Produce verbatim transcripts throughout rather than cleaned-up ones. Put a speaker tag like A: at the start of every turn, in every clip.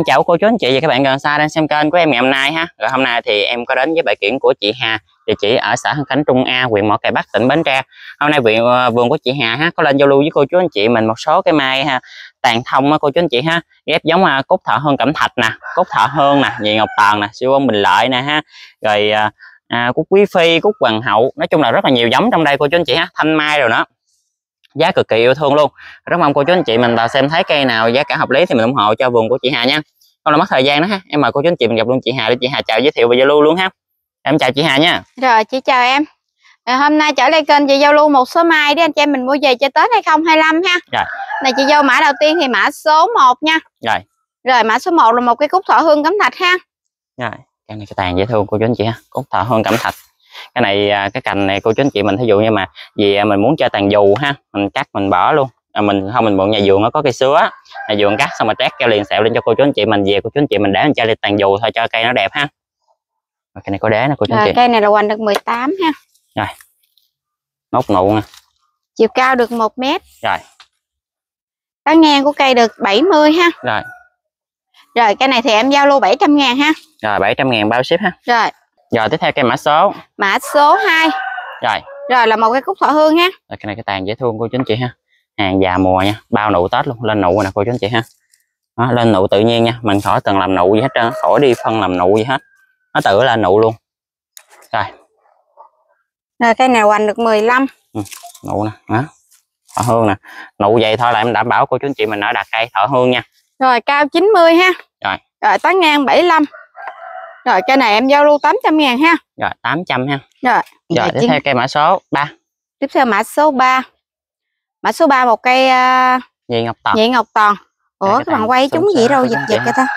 A: Xin chào cô chú anh chị và các bạn gần xa đang xem kênh của em ngày hôm nay ha. Rồi hôm nay thì em có đến với bãi kiển của chị Hà, địa chỉ ở xã Hưng Khánh Trung A, huyện Mỏ Cày Bắc, tỉnh Bến Tre. Hôm nay viện vườn của chị Hà ha có lên giao lưu với cô chú anh chị mình một số cái mai ha, tàn thông á cô chú anh chị ha, ghép giống cúc thọ hương cẩm thạch nè, cúc thọ hương nè, nhị ngọc tần nè, siêu bông bình lợi nè ha, rồi à, cúc quý phi, cúc hoàng hậu, nói chung là rất là nhiều giống trong đây cô chú anh chị ha, thanh mai rồi đó. Giá cực kỳ yêu thương luôn. Rất mong cô chú anh chị mình vào xem thấy cây nào giá cả hợp lý thì mình ủng hộ cho vườn của chị Hà nha. Không là mất thời gian đó ha, em mời cô chú anh chị mình gặp luôn chị Hà để chị Hà chào giới thiệu và giao lưu luôn ha. Em chào chị Hà nha.
B: Rồi chị chào em. Rồi, hôm nay trở lại kênh chị giao lưu một số mai để anh chị em mình mua về cho Tết hai không hai lăm ha.
A: Rồi.
B: Này chị vô mã đầu tiên thì mã số một nha.
A: Rồi.
B: Rồi mã số một là một cái cúc thọ hương cẩm thạch ha.
A: Rồi, cái này cái tàn dễ thương cô chú anh chị ha, cúc thọ hương cẩm thạch. Cái này cái cành này cô chú anh chị mình thí dụ như mà vì mình muốn cho tàn dù ha, mình cắt mình bỏ luôn. À, mình không mình mượn nhà vườn nó có cây sứa, nhà vườn cắt xong mà trét keo liền sẹo lên cho cô chú anh chị mình về, cô chú anh chị mình để mình cho lên tàn dù thôi cho cây nó đẹp ha. Rồi, cây này có đế nè cô chú anh chị.
B: Cây này là hoành được mười tám ha.
A: Rồi. Nốt nụ nè.
B: Chiều cao được một mét.
A: Rồi.
B: Tán ngang của cây được bảy mươi ha.
A: Rồi.
B: Rồi cây này thì em giao lưu bảy trăm ngàn ha.
A: Rồi bảy trăm ngàn bao ship ha.
B: Rồi.
A: Rồi tiếp theo cây mã số.
B: Mã số hai.
A: Rồi.
B: Rồi là một cái cúc thọ hương ha.
A: Rồi cái này cái tàn dễ thương cô chú anh chị ha. Hàng già mùa nha, bao nụ Tết luôn, lên nụ nè cô chú anh chị ha. Đó, lên nụ tự nhiên nha, mình khỏi cần làm nụ gì hết trơn, khỏi đi phân làm nụ gì hết. Nó tự lên nụ luôn. Rồi.
B: Rồi cây này hoành được mười lăm.
A: Ừ, nụ nè, đó. Thọ hương nè. Nụ vậy thôi là em đảm bảo cô chú anh chị mình ở đặt cây thọ hương nha.
B: Rồi cao chín mươi ha.
A: Rồi.
B: Rồi tán ngang bảy mươi lăm. Rồi cây này em giao lưu tám trăm ngàn ha.
A: Rồi tám trăm ha.
B: Rồi.
A: Rồi tiếp theo cây mã số ba.
B: Tiếp theo mã số ba. Mã số ba một cây uh...
A: nhị ngọc tần.
B: Nhị ngọc tần. Ủa cái, cái bạn quay chúng gì đâu giật giật cho ta.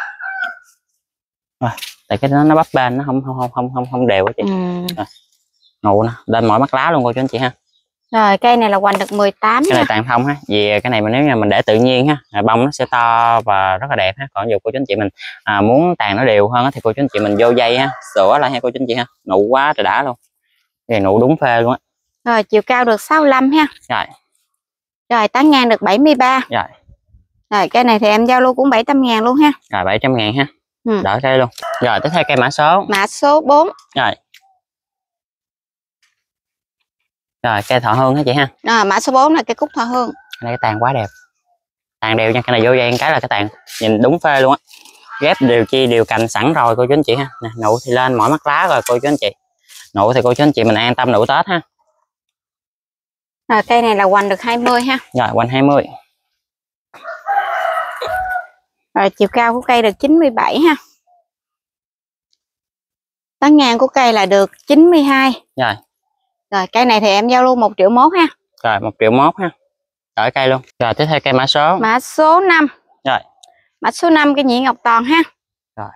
A: Rồi, tại cái nó nó bắp bên nó không không không không không không đều á chị. Ừ. Rồi. Nụ nè, lên mọi mắt lá luôn cô chú anh chị ha.
B: Rồi cây này là hoành được mười tám.
A: Cái này tàn thông ha, vì cái này mà nếu như mình để tự nhiên ha, bông nó sẽ to và rất là đẹp ha. Còn dù cô chú anh chị mình à, muốn tàn nó đều hơn thì cô chú anh chị mình vô dây ha, sửa lại ha cô chú anh chị ha. Nụ quá trời đã luôn. Cái này nụ đúng phê luôn á.
B: Rồi chiều cao được sáu mươi lăm ha.
A: Rồi.
B: Rồi tán ngang được bảy mươi ba.
A: Rồi.
B: Rồi cây này thì em giao lưu cũng bảy trăm ngàn luôn ha.
A: Rồi bảy trăm ngàn ha.
B: Ừ.
A: Đỡ cây luôn. Rồi tiếp theo cây mã số.
B: Mã số bốn.
A: Rồi. Rồi cây thọ hương hả chị ha.
B: À, mã số bốn là cây cúc thọ hương.
A: Cái này cái tàn quá đẹp. Tàn đều nha, cái này vô dây cái là cái tàn nhìn đúng phê luôn á. Ghép đều chi đều cành sẵn rồi cô chú anh chị ha. Nè, nụ thì lên mỏi mắt lá rồi cô chú anh chị. Nụ thì cô chú anh chị mình an tâm nụ Tết ha.
B: Rồi cây này là hoành được hai mươi ha.
A: Rồi hoành hai mươi.
B: Rồi chiều cao của cây được chín mươi bảy ha. Tán ngang của cây là được chín mươi hai.
A: Rồi.
B: Rồi cây này thì em giao lưu một triệu mốt ha.
A: Rồi một triệu mốt ha. Đỡ cây luôn. Rồi tiếp theo cây mã số.
B: Mã số năm.
A: Rồi.
B: Mã số năm cây nhị ngọc tần ha.
A: Rồi.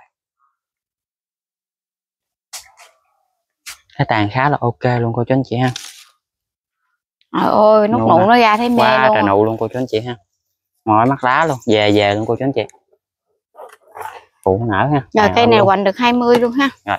A: Cái tàn khá là ok luôn cô chú anh chị ha.
B: Trời ơi nút nụ nó ra thấy mê
A: quá
B: luôn.
A: trời nụ luôn cô chú anh chị ha. Mỏi mắt lá luôn, về về luôn cô chú anh chị. Phụ nở ha.
B: Rồi cây này hoành được hai mươi luôn ha.
A: Rồi.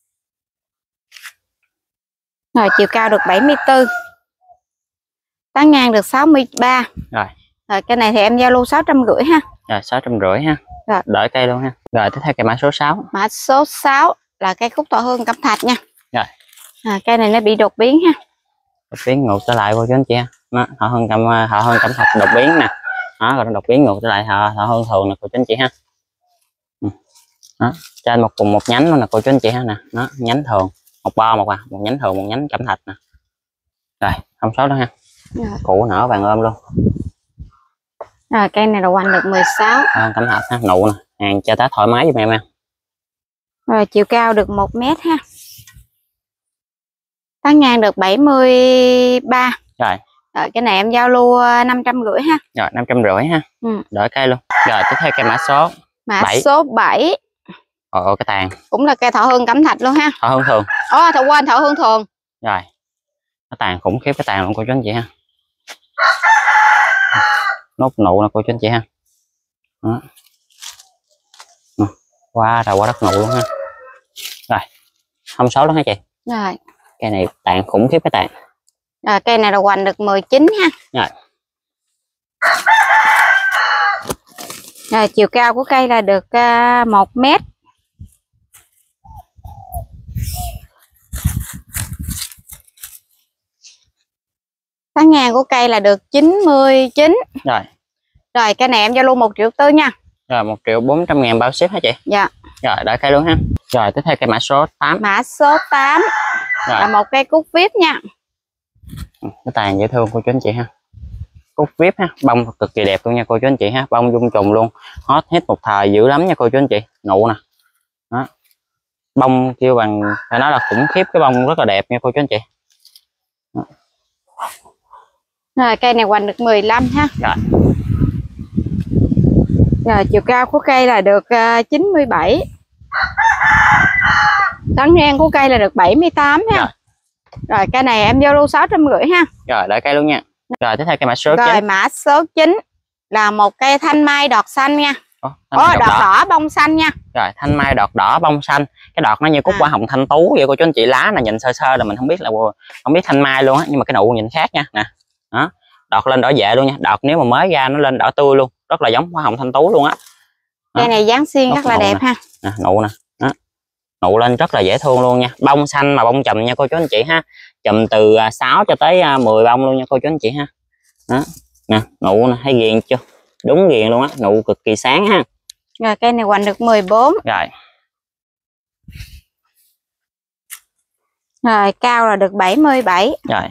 B: Rồi chiều cao được bảy mươi tư. Tán ngang được sáu mươi ba.
A: Rồi.
B: Rồi cây này thì em giao lưu sáu trăm rưỡi ha.
A: Rồi sáu trăm rưỡi ha.
B: Rồi.
A: Đỡ cây luôn ha. Rồi tiếp theo cây mã số sáu.
B: Mã số sáu là cây cúc thọ hương cẩm thạch nha.
A: Rồi.
B: À, cây này nó bị đột biến ha.
A: Đột biến ngược trở lại cô chú anh chị ha. Nó thọ hương cẩm thọ hương cẩm thạch đột biến nè. Đó rồi nó đột biến ngược trở lại thọ, thọ hương thường nè cô chú anh chị ha. Ừ. Đó. Trên một cùng một nhánh luôn nè cô chú anh chị ha nè. Đó, nhánh thường, một bo một à, một nhánh thường, một nhánh cẩm thạch nè. Rồi, không số đó ha.
B: Rồi.
A: Củ nở vàng ôm luôn.
B: Rồi cây này là hoành được mười sáu.
A: À, cẩm thạch ha, nụ nè, hàng cho Tết thoải mái giúp em ha.
B: Rồi chiều cao được một mét ha. Tán ngang được bảy mươi ba.
A: Rồi.
B: Rồi cái này em giao lưu năm trăm rưỡi ha.
A: Rồi năm trăm rưỡi ha.
B: Ừ.
A: Đỡ cây luôn. Rồi tiếp theo cây mã số.
B: Mã
A: bảy.
B: số bảy.
A: Ồ cái tàn.
B: Cũng là cây thọ hương cẩm thạch luôn ha.
A: Thọ hương thường.
B: Ồ thọ quên thọ hương thường.
A: Rồi. Nó tàn khủng khiếp cái tàn luôn cô chú anh chị ha. Nốt nụ nè cô chú anh chị ha. Đó. Quá rồi quá đất nụ luôn ha. Rồi. Không số đó hả chị?
B: Rồi.
A: Cây này tàn khủng khiếp cái tàn.
B: Rồi cây này là hoành được mười chín ha.
A: Rồi.
B: Rồi chiều cao của cây là được uh, một mét. Tán ngang của cây là được chín mươi chín.
A: Rồi.
B: Rồi cây này em giao lưu một triệu tư nha.
A: Rồi một triệu bốn trăm ngàn bao ship hả chị?
B: Dạ.
A: Rồi đợi cây luôn ha. Rồi tiếp theo cây mã số tám.
B: Mã số tám
A: Rồi.
B: là một cây cúc vip nha.
A: Cái tàn dễ thương cô chú anh chị ha. Cúc vip ha, bông cực kỳ đẹp luôn nha cô chú anh chị ha, bông dung trùng luôn, hot hết một thời dữ lắm nha cô chú anh chị. Nụ nè, đó, bông kêu bằng phải nói là khủng khiếp, cái bông rất là đẹp nha cô chú anh chị. Đó.
B: Rồi cây này hoành được mười lăm ha.
A: Rồi.
B: Rồi chiều cao của cây là được uh, chín mươi bảy. Tán ngang của cây là được bảy mươi tám ha. Rồi, rồi cây này em giao lưu sáu trăm rưỡi ha.
A: Rồi đợi cây luôn nha. Rồi tiếp theo cây mã số
B: rồi
A: chín.
B: Mã số chín là một cây thanh mai đọt xanh nha. Ồ, đọt, đọt đỏ. đỏ bông xanh nha.
A: Rồi thanh mai đọt đỏ bông xanh, cái đọt nó như cúc à. Quả hồng thanh tú vậy cô chú anh chị, lá là nhìn sơ sơ là mình không biết là không biết thanh mai luôn á, nhưng mà cái nụ nhìn khác nha. Nè, đó, đọt lên đỏ dệ luôn nha, đọt nếu mà mới ra nó lên đỏ tươi luôn, rất là giống hoa hồng thanh tú luôn á.
B: Cây này dáng xiên rất là đẹp
A: nè.
B: Ha.
A: Nè, nụ nè, đó. Nụ lên rất là dễ thương luôn nha, bông xanh mà bông chùm nha cô chú anh chị ha, chùm từ sáu cho tới mười bông luôn nha cô chú anh chị ha. Đó. Nè, nụ nè, thấy ghiền chưa, đúng ghiền luôn á, nụ cực kỳ sáng ha.
B: Rồi cây này hoành được mười bốn.
A: Rồi.
B: Rồi cao là được bảy mươi bảy.
A: Rồi.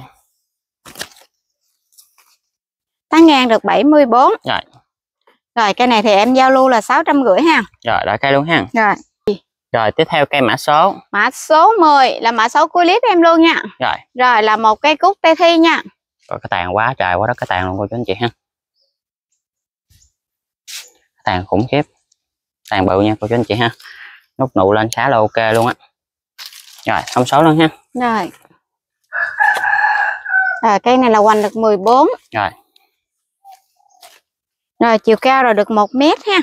B: Tán ngang được bảy mươi bốn.
A: Rồi.
B: Rồi cây này thì em giao lưu là sáu trăm rưỡi ha.
A: Rồi đợi cây luôn ha.
B: Rồi.
A: Rồi tiếp theo cây mã số.
B: Mã số mười là mã số cuối clip em luôn nha.
A: Rồi.
B: Rồi là một cây cúc tây thi nha.
A: Rồi cái tàn quá trời quá đất cái tàn luôn cô chú anh chị ha. Tàn khủng khiếp, tàn bự nha cô chú anh chị ha, nút nụ lên khá là ok luôn á. Rồi thông số luôn ha.
B: Rồi. Rồi cây này là hoành được mười bốn.
A: Rồi.
B: Rồi chiều cao là được một mét ha.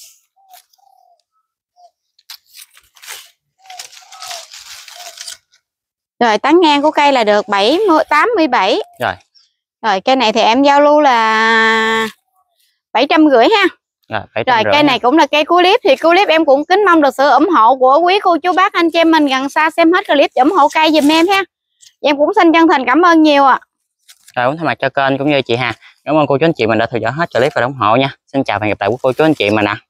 B: Rồi tán ngang của cây là được bảy mươi tám mươi bảy.
A: Rồi.
B: Rồi cây này thì em giao lưu là bảy trăm rưỡi ha.
A: Rồi,
B: rồi cây này cũng là cây cuối clip, thì cuối clip em cũng kính mong được sự ủng hộ của quý cô chú bác anh chị em mình gần xa xem hết clip ủng hộ cây giùm em ha. Em cũng xin chân thành cảm ơn nhiều ạ. À.
A: Rồi cũng thay mặt cho kênh cũng như chị Hà, cảm ơn cô chú anh chị mình đã theo dõi hết clip và ủng hộ nha. Xin chào và hẹn gặp lại quý cô chú anh chị mình ạ. À.